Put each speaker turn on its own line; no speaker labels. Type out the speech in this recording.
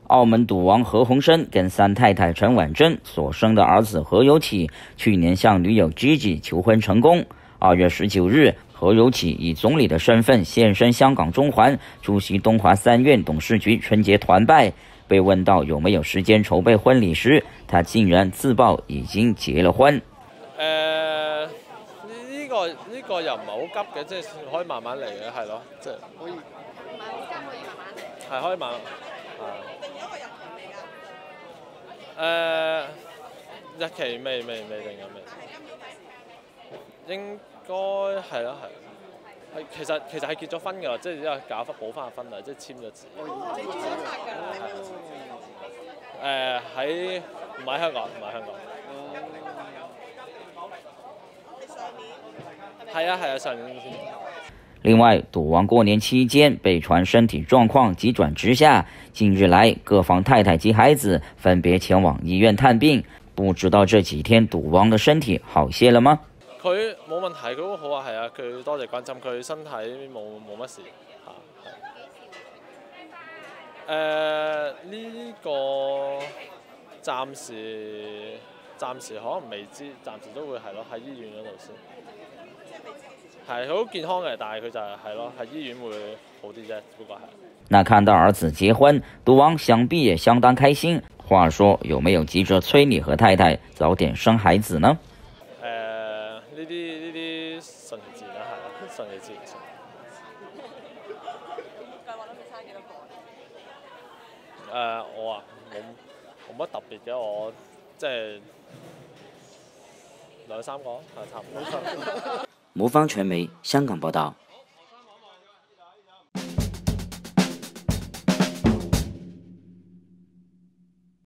澳门赌王何鸿燊跟三太太陈婉珍所生的儿子何猷启，去年向女友 Gigi 求婚成功。2月19日，何猷启以总理的身份现身香港中环，出席东华三院董事局春节团拜。被问到有没有時間籌備婚禮時，他竟然自曝已經結了婚。
呢個又唔係好急嘅，即係可以慢慢嚟嘅，係咯，即係可以。係可以慢。定咗個日期未㗎？日期未定嘅未。應該係咯係。其實係結咗婚㗎啦，即係因為搞翻補翻個婚禮，即係簽咗字。唔喺香港。係啊，上年。
另外，賭王過年期間被傳身體狀況急轉直下，近日來各方太太及孩子分別前往醫院探病，不知道這幾天賭王的身體好些了嗎？
佢冇問題，佢都好啊，係啊，佢多謝關心，佢身體冇乜事嚇。呢個暫時可能未知，暫時都會係咯，喺醫院嗰度先。係佢好健康嘅，但係佢就係咯，喺醫院會好啲啫，只不過係。
那看到兒子結婚，賭王想必也相當開心。話說，有沒有急着催你和太太早點生孩子呢？
呢啲順其自然啦，係順其自然。計劃諗住生幾多個？我啊冇乜特別嘅，我即係2、3個，係差唔多。
魔方傳媒香港報道。